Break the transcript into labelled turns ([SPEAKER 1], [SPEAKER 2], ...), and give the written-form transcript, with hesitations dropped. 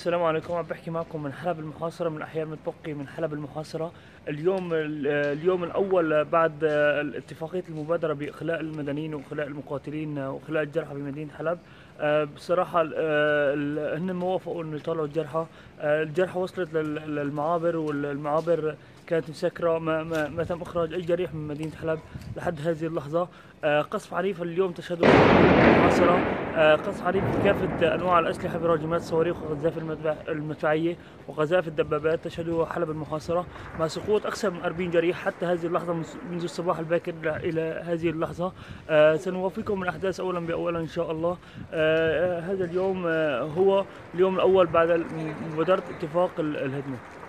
[SPEAKER 1] السلام عليكم. عم بحكي معكم من حلب المحاصرة، من أحياء متبقي من حلب المحاصرة. اليوم الأول بعد اتفاقية المبادرة بإخلاء المدنيين وإخلاء المقاتلين وإخلاء الجرحى بمدينة حلب. بصراحة هن ما وافقوا إنه يطلعوا الجرحى. الجرحى وصلت للمعابر، والمعابر كانت مسكرة. ما تم إخراج أي جريح من مدينة حلب لحد هذه اللحظة. قصف عنيف اليوم تشهده المحاصرة. قصف عنيف بكافة أنواع الأسلحة براجمات الصواريخ وقذائف المدفعية وقذائف الدبابات تشهده حلب المحاصرة، مع سقوط أكثر من 40 جريح حتى هذه اللحظة منذ الصباح الباكر إلى هذه اللحظة. سنوافيكم من الأحداث أولا بأولا إن شاء الله. هذا اليوم هو اليوم الأول بعد مبادرة اتفاق الهدنة.